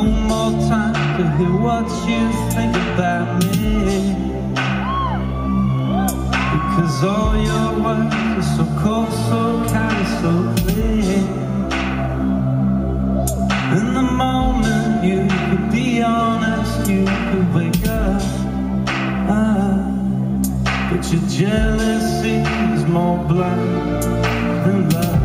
more time to hear what you think about me, because all your words are so cold, so kind, so clear. In the moment you could be honest, you could wake up, but your jealousy is more blind than love.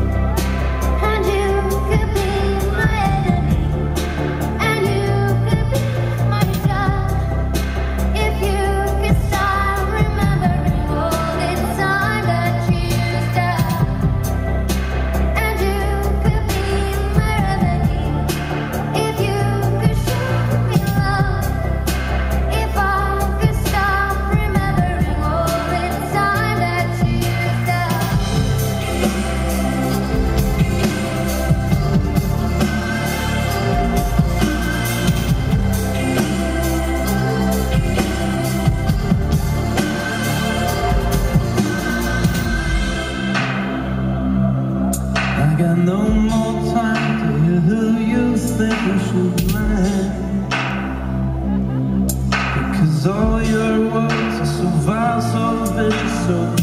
I got no more time to hear who you think we should land, because all your words are so vile, so vicious, so